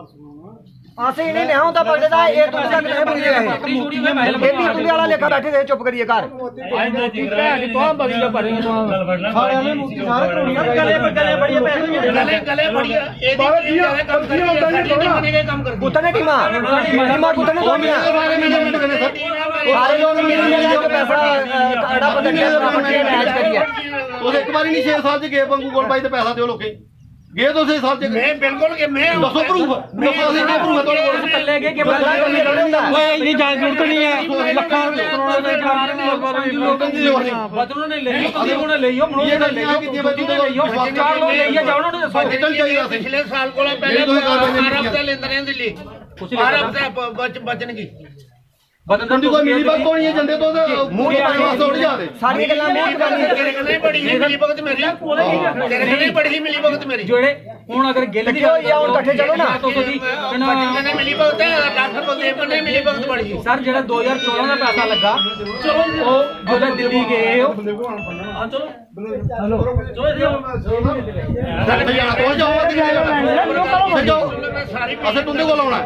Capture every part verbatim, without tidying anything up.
आसे ही नहीं होता पकड़े दा एक दूसरे तक नहीं बुझे है बेटी कुली वाला लेखा बैठे थे चुप करिए घर तो हम बड़ी पड़े तो सारे में मुक्ति सारे करोड़ियां गले गले बड़ी गले गले बड़ी एक ही काम करके काम कर कुतने की मां टीमा कुतने को दिया सारे लोग मिल के पैसा अड़ा पकड़ के मैच करिए तो एक बार नहीं छह साल च गए पंगू कोल भाई ते पैसा दियो लोके गए तो छह साल च मैं बिल्कुल के मैं दसो प्रूफ दसो से प्रूफ तोड़े कोल कल्ले के के बदला ओए ये जान जरूरत नहीं है लाखों करोड़ों दे कार लोगों दी बदलों ने ले लियो ने ले लियो मनोज ने ले लियो कितने बच्चे ले लियो चार लोग ले लियो जाओ ना हॉस्पिटल चाहिए पिछले साल कोला पहले अरब से लेंदे रहे दिल्ली अरब से बचन की बदन कोई मिली भगत होनी है जंदे तो मुंह वास्ते उड़ जाते सारी गल्लां मुंह करनी तेरे कने बड़ी ही मिली भगत मेरी तेरे कने बड़ी ही मिली भगत मेरी जोड़े हुन अगर गिल दी या हुन इकट्ठे चलो ना तो दी कने मिली भगत है डॉक्टर बोलदे कने मिली भगत बड़ी सर जेड़ा दो हज़ार चौदह दा पैसा लगा चलो ओ जो दिल्ली गए हो हां चलो हेलो जो सर भैया तो जाओ जाओ अच्छा तुंदे कोल आउणा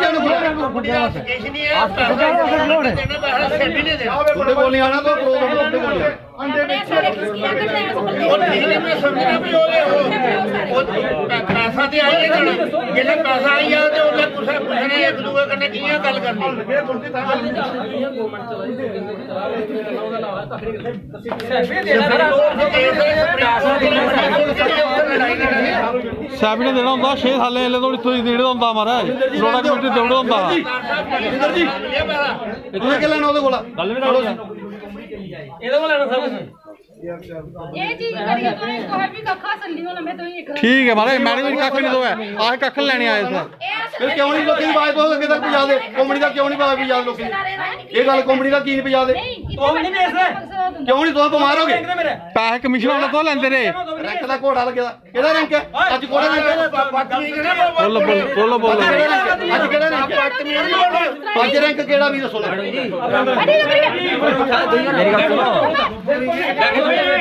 नहीं है तुझे बोल नहीं आना तो पैसा तो आई जिले पैसा आई है तो उन्हें कुछ पूछने एक दूसरे कन्ने कियां गल करनी साहब ने देना होंदा छह साल ले तो इत्थों देड़े होंदा महाराज रोड़ा कमेटी देड़े होंदा इंदर जी तुझे के लेना ओदे कोला गल नहीं करो एदे कोल लेना सब ये चीज करिए तो इसको है भी कखा सल्ली वाला मैं तो ये ठीक है महाराज मैडम जी कख नहीं दो है आह कख लेने आए थे फिर क्यों नहीं लोग की बात तो अगे तक पहुंचा दे कॉमेडी का क्यों नहीं बात पहुंचा लोग ये गल कॉमेडी का की नहीं पहुंचा दे तो नहीं बेच रहे क्यों नहीं तो मारोगे पैसे कमीशन वाला तो लेंदे रे रैंक दा घोड़ा लगे केड़ा रैंक है आज कोड़ा रैंक बोलो बोलो बोलो आज केड़ा रैंक आज रैंक केड़ा भी दसो मेरी गल सुनो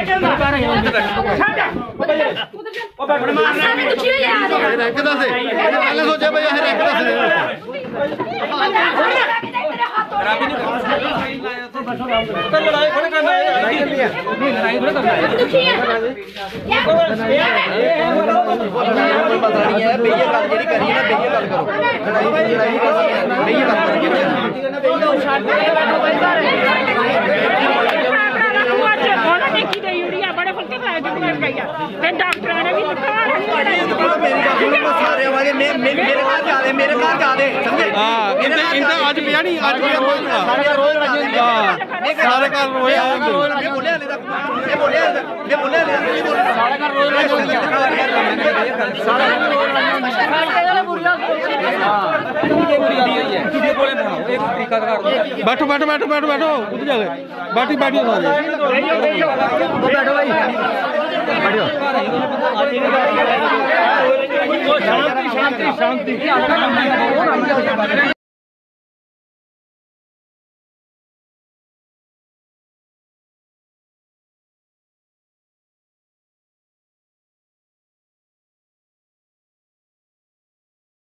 रैंक दस पहले सोचे भाई यह रैंक दस लड़ाई थोड़ी करना है लड़ाई थोड़ी करना है पता नहीं है बेइज्जत गल जेडी करी है ना बेइज्जत गल करो लड़ाई लड़ाई करनी है बेइज्जत गल देखी दे यूरिया बड़े फुलके खाए जो कर गया फिर डॉक्टर ने भी लिखा सारे वाले मेरे घर जा दे मेरे घर जा दे समझे हां इनते इनते आज पिया नहीं आज पिया रोज सारे रोज लगे हां सारे घर रोज आएंगे ये बोले ये बोले ये बोले सारे घर रोज लगे सारे घर रोज लगे बैठो बैठो बैठो बैठो बैठो उधर जा बैठी बैठी सारे बैठो भाई बैठो शांति शांति शांति